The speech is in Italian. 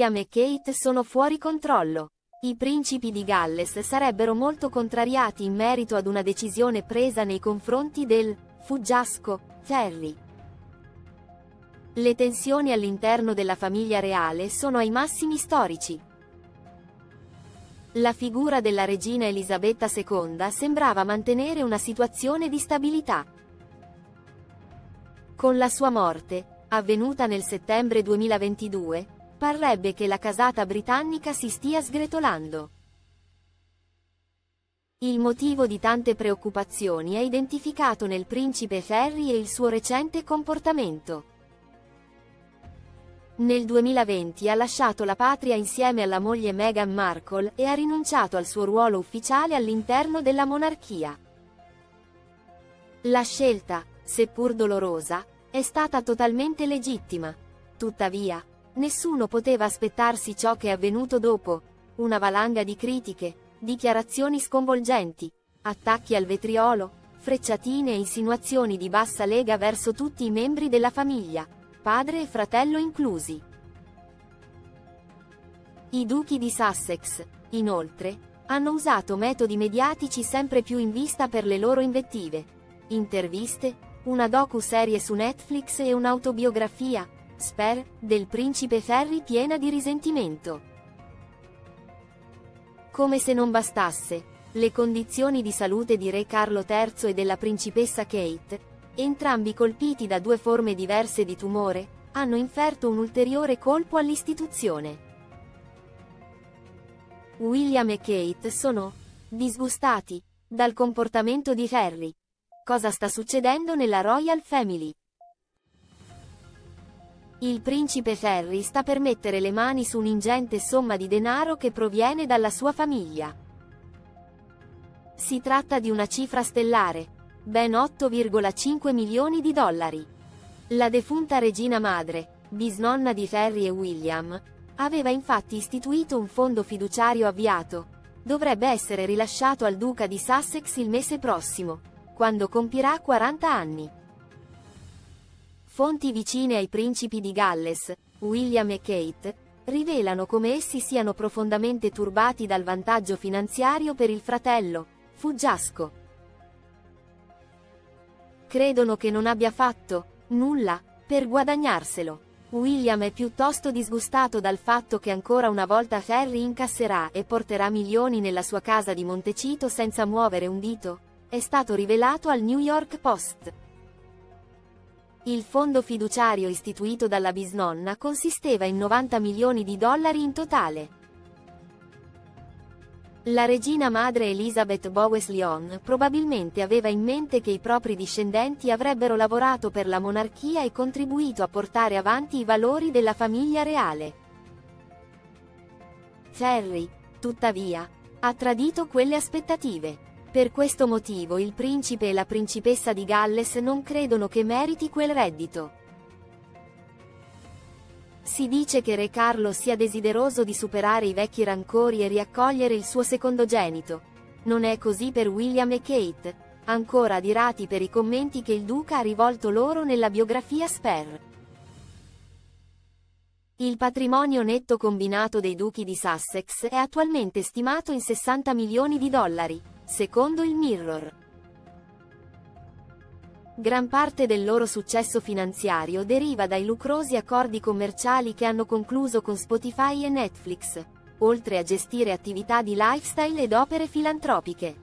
William e Kate sono fuori controllo. I principi di Galles sarebbero molto contrariati in merito ad una decisione presa nei confronti del fuggiasco Harry. Le tensioni all'interno della famiglia reale sono ai massimi storici. La figura della regina Elisabetta II sembrava mantenere una situazione di stabilità. Con la sua morte, avvenuta nel settembre 2022, parrebbe che la casata britannica si stia sgretolando. Il motivo di tante preoccupazioni è identificato nel principe Harry e il suo recente comportamento. Nel 2020 ha lasciato la patria insieme alla moglie Meghan Markle e ha rinunciato al suo ruolo ufficiale all'interno della monarchia. La scelta, seppur dolorosa, è stata totalmente legittima. Tuttavia, nessuno poteva aspettarsi ciò che è avvenuto dopo: una valanga di critiche, dichiarazioni sconvolgenti, attacchi al vetriolo, frecciatine e insinuazioni di bassa lega verso tutti i membri della famiglia, padre e fratello inclusi. I duchi di Sussex, inoltre, hanno usato metodi mediatici sempre più in vista per le loro invettive: interviste, una docu-serie su Netflix e un'autobiografia, Spare, del principe Harry piena di risentimento. Come se non bastasse, le condizioni di salute di Re Carlo III e della principessa Kate, entrambi colpiti da due forme diverse di tumore, hanno inferto un ulteriore colpo all'istituzione. William e Kate sono disgustati dal comportamento di Harry. Cosa sta succedendo nella Royal Family? Il principe Harry sta per mettere le mani su un'ingente somma di denaro che proviene dalla sua famiglia. Si tratta di una cifra stellare, ben 8,5 milioni di dollari. La defunta regina madre, bisnonna di Harry e William, aveva infatti istituito un fondo fiduciario avviato. Dovrebbe essere rilasciato al duca di Sussex il mese prossimo, quando compirà 40 anni. Fonti vicine ai principi di Galles, William e Kate, rivelano come essi siano profondamente turbati dal vantaggio finanziario per il fratello, fuggiasco. Credono che non abbia fatto nulla per guadagnarselo. William è piuttosto disgustato dal fatto che ancora una volta Harry incasserà e porterà milioni nella sua casa di Montecito senza muovere un dito, è stato rivelato al New York Post. Il fondo fiduciario istituito dalla bisnonna consisteva in 90 milioni di dollari in totale. La regina madre Elizabeth Bowes-Lyon probabilmente aveva in mente che i propri discendenti avrebbero lavorato per la monarchia e contribuito a portare avanti i valori della famiglia reale. Harry, tuttavia, ha tradito quelle aspettative. Per questo motivo il principe e la principessa di Galles non credono che meriti quel reddito. Si dice che Re Carlo sia desideroso di superare i vecchi rancori e riaccogliere il suo secondogenito. Non è così per William e Kate, ancora adirati per i commenti che il duca ha rivolto loro nella biografia Spare. Il patrimonio netto combinato dei duchi di Sussex è attualmente stimato in 60 milioni di dollari, secondo il Mirror. Gran parte del loro successo finanziario deriva dai lucrosi accordi commerciali che hanno concluso con Spotify e Netflix, oltre a gestire attività di lifestyle ed opere filantropiche.